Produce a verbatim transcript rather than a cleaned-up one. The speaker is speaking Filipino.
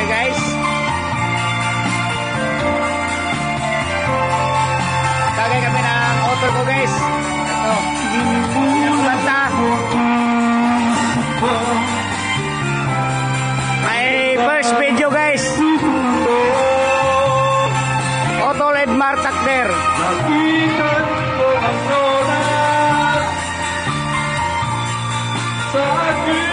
guys. Tagay kami ng auto ko guys. Ito. Yung banta. May first video guys. Auto Ledmar Takder. Sa akin